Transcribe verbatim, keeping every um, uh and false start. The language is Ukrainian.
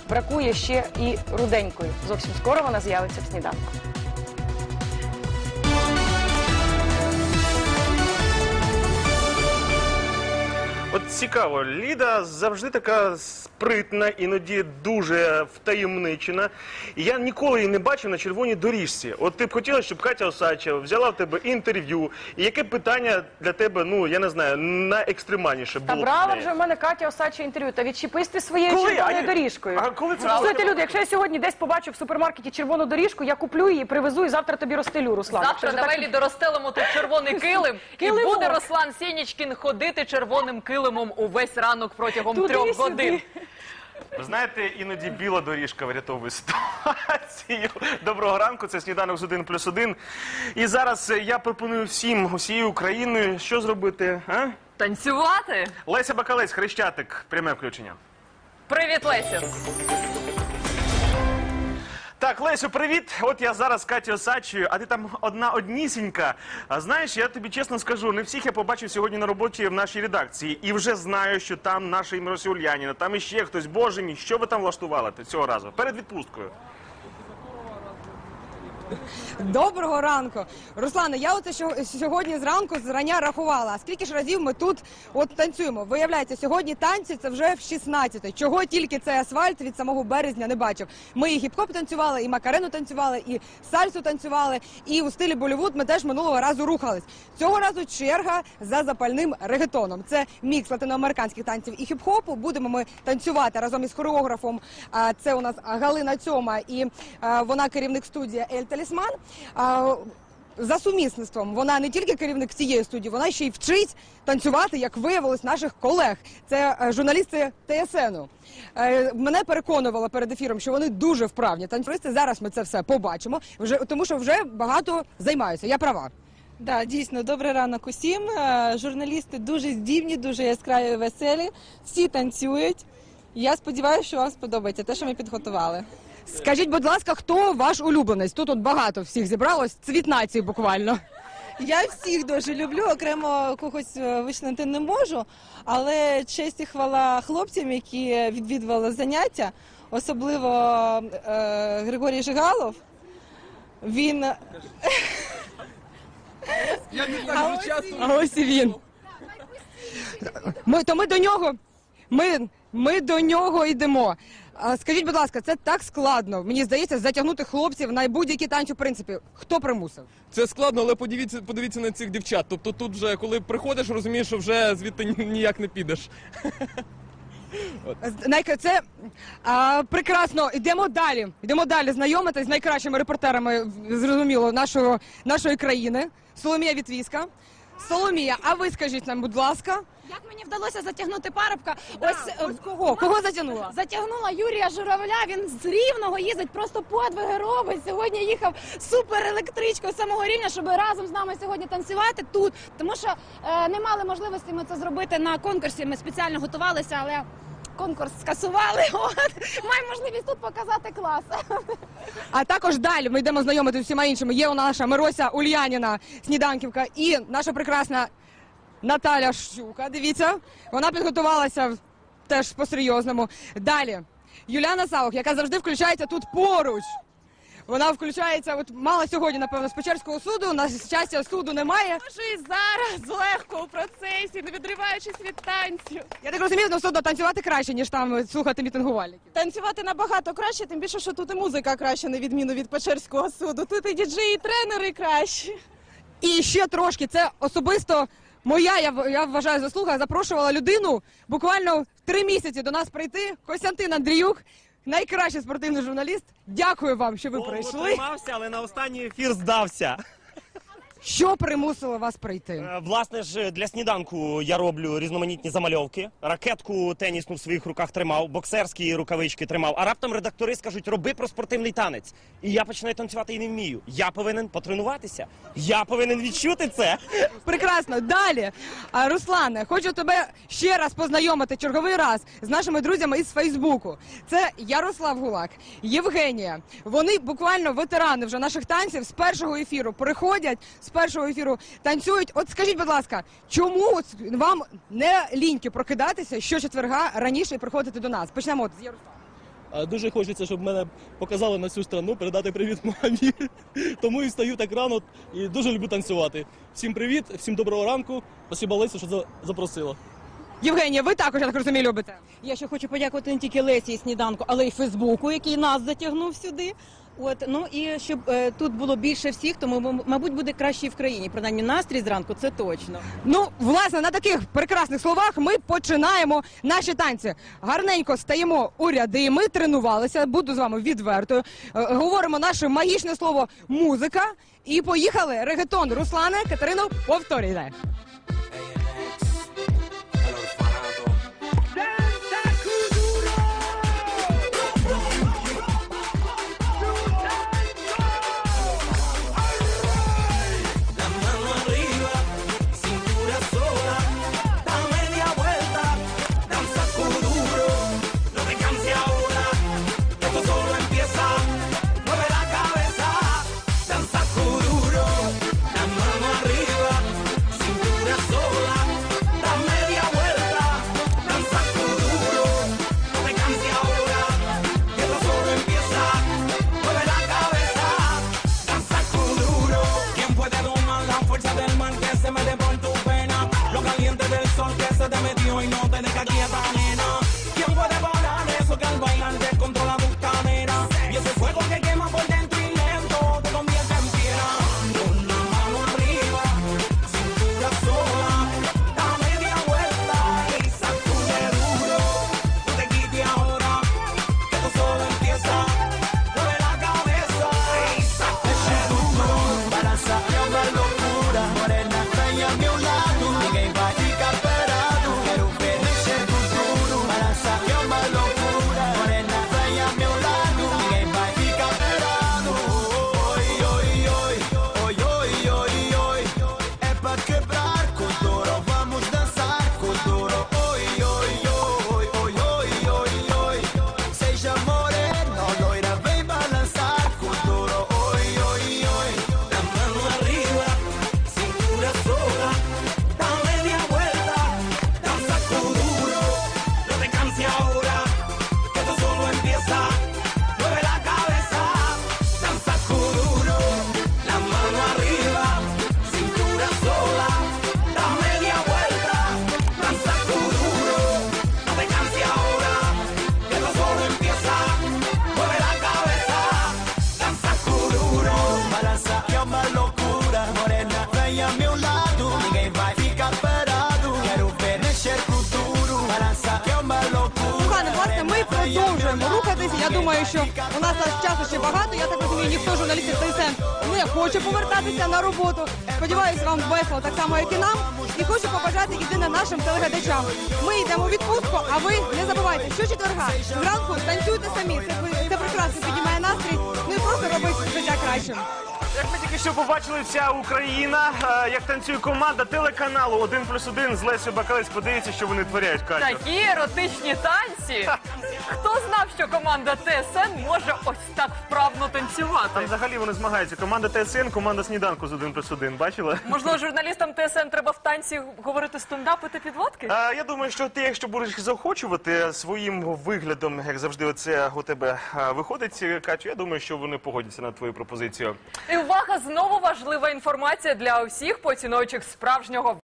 бракує ще і руденької. Зовсім скоро вона з'явиться в сніданку. От цікаво, Ліда завжди така спритна, іноді дуже втаємничена. І я ніколи її не бачив на червоній доріжці. От ти б хотіла, щоб Катя Осадча взяла в тебе інтерв'ю. І яке питання для тебе, ну, я не знаю, найекстремальніше було? Та брала вже в мене Катя Осадча інтерв'ю. Та відчепись ти своєю Коли? червоною А я- доріжкою. А коли це Слухайте, було? люди, якщо я сьогодні десь побачу в супермаркеті червону доріжку, я куплю її, привезу і завтра тобі розстелю, Руслан. Завтра Якщо давай так- Лідо розстелимо тут червоний килим, і Килимок. буде Руслан Сєнічкін ходити червоним килимом увесь ранок протягом трьох Туди-сюди. годин. Ви знаєте, іноді біла доріжка врятовує ситуацію. Доброго ранку, це «Сніданок з один плюс один». І зараз я пропоную всім, усією Україною, що зробити, а? Танцювати? Леся Бакалець, Хрещатик, пряме включення. Привіт, Лесю. Так, Лесю, привіт. От я зараз з Катєю Осадчою, а ти там одна однісінька. А знаєш, я тобі чесно скажу, не всіх я побачив сьогодні на роботі в нашій редакції. І вже знаю, що там наша Мирося Ульяніна, там іще хтось. Боже мій, що ви там влаштували цього разу? Перед відпусткою. Доброго ранку. Руслане, я оце що- сьогодні зранку зрання рахувала. А скільки ж разів ми тут от танцюємо? Виявляється, сьогодні танці це вже в шістнадцяте. Чого тільки цей асфальт від самого березня не бачив. Ми і хіп-хоп танцювали, і макарену танцювали, і сальсу танцювали, і у стилі Болівуд ми теж минулого разу рухались. Цього разу черга за запальним регетоном. Це мікс латиноамериканських танців і хіп-хопу. Будемо ми танцювати разом із хореографом. А, Це у нас Галина Цьома, і а, вона керівник студії «Ель Талісман». А, За сумісництвом вона не тільки керівник цієї студії, вона ще й вчить танцювати, як виявилось, наших колег. Це е, журналісти ТСНу. Е, Мене переконувала перед ефіром, що вони дуже вправні танцюристи. Зараз ми це все побачимо, вже, тому що вже багато займаються. Я права. Да, дійсно, добрий ранок усім. Е, Журналісти дуже здібні, дуже яскраві, веселі. Всі танцюють. Я сподіваюся, що вам сподобається те, що ми підготували. Скажіть, будь ласка, хто ваш улюбленець? Тут от багато всіх зібралось, цвіт нації буквально. Я всіх дуже люблю, окремо когось е, вичленити не можу, але честь і хвала хлопцям, які відвідували заняття, особливо е, Григорій Жигалов. Він... А ось і він. Ми, то ми до нього, ми, ми до нього йдемо. А, скажіть, будь ласка, це так складно, мені здається, затягнути хлопців на будь-які танці, в принципі. Хто примусив? Це складно, але подивіться, подивіться на цих дівчат. Тобто тут вже, коли приходиш, розумієш, що вже звідти ні- ніяк не підеш. Найка- Це а, прекрасно. Йдемо далі. Йдемо далі знайомитись з найкращими репортерами, зрозуміло, нашого, нашої країни. Соломія Вітвіська. Соломія, а ви скажіть нам, будь ласка. Як мені вдалося затягнути парубка? Да, ось, е, ось кого? Кого затягнула? Затягнула Юрія Журавля, він з Рівного їздить, просто подвиги робить. Сьогодні їхав суперелектричкою з самого Рівня, щоб разом з нами сьогодні танцювати тут. Тому що е, не мали можливості ми це зробити на конкурсі, ми спеціально готувалися, але конкурс скасували. От. Маємо можливість тут показати клас. А також далі ми йдемо знайомити з всіма іншими. Є у наша Мирося Ульяніна, сніданківка, і наша прекрасна Наталя Щука. Дивіться, вона підготувалася теж по-серйозному. Далі Юліана Саух, яка завжди включається тут поруч. Вона включається, от мала сьогодні, напевно, з Печерського суду, на щастя, суду немає. Можу і зараз легко у процесі, не відриваючись від танцю. Я так розумію, ну, все одно танцювати краще, ніж там слухати мітингувальників. Танцювати набагато краще, тим більше, що тут і музика краща, на відміну від Печерського суду. Тут і діджеї, і тренери кращі. І ще трошки, це особисто моя, я, в- я вважаю, заслуга, запрошувала людину буквально три місяці до нас прийти. Костянтин Андріюк, найкращий спортивний журналіст. Дякую вам, що ви прийшли. Тримався, але на останній ефір здався. Що примусило вас прийти? Е, Власне ж, для сніданку я роблю різноманітні замальовки. Ракетку тенісну в своїх руках тримав, боксерські рукавички тримав. А раптом редактори скажуть, роби про спортивний танець. І я починаю танцювати і не вмію. Я повинен потренуватися. Я повинен відчути це. Прекрасно. Далі. А, Руслане, хочу тебе ще раз познайомити черговий раз з нашими друзями із Фейсбуку. Це Ярослав Гулак, Євгенія. Вони буквально ветерани вже наших танців з першого ефіру приходять, з першого ефіру танцюють. От скажіть, будь ласка, чому от вам не ліньки прокидатися щочетверга раніше і приходити до нас? Почнемо от з Ярослава. А дуже хочеться, щоб мене показали на всю страну, передати привіт мамі. Тому і встаю так рано і дуже люблю танцювати. Всім привіт, всім доброго ранку. Спасибо, Леся, що за- запросила. Євгенія, ви також, я так розумію, любите. Я ще хочу подякувати не тільки Лесі і Сніданку, але й Фейсбуку, який нас затягнув сюди. От, ну і щоб е, тут було більше всіх, тому, м- мабуть, буде краще і в країні. Принаймні настрій зранку, це точно. Ну, власне, на таких прекрасних словах ми починаємо наші танці. Гарненько стаємо у ряди, ми тренувалися, буду з вами відвертою. Е, Говоримо наше магічне слово «музика» і поїхали. Регетон, Руслане, Катерино, повторюйте. Продовжуємо рухатись. Я думаю, що у нас аж часу ще багато. Я так розумію, ніхто з журналістів ТСН не хоче повертатися на роботу. Сподіваюсь, вам весело так само, як і нам. І хочу побажати єдине нашим телеглядачам. Ми йдемо у відпустку, а ви не забувайте, що четверга зранку танцюйте самі. Це, це прекрасно піднімає настрій. Ну і просто робить життя кращим. Як ми тільки що побачили, вся Україна, е, як танцює команда телеканалу один плюс один з Лесею Бакалець. Подивіться, що вони творяють, Катю. Такі еротичні танці. Хто знав, що команда ТСН може ось так вправно Там танцювати? взагалі вони змагаються. Команда ТСН, команда Сніданку з один плюс один. Бачила? Можливо, журналістам ТСН треба в танці говорити стендапи та підводки? А, я думаю, що ти, якщо будеш їх заохочувати своїм виглядом, як завжди, оце у тебе а, виходить, Катю, я думаю, що вони погодяться на твою пропозицію. І увага, знову важлива інформація для усіх поціновуючих справжнього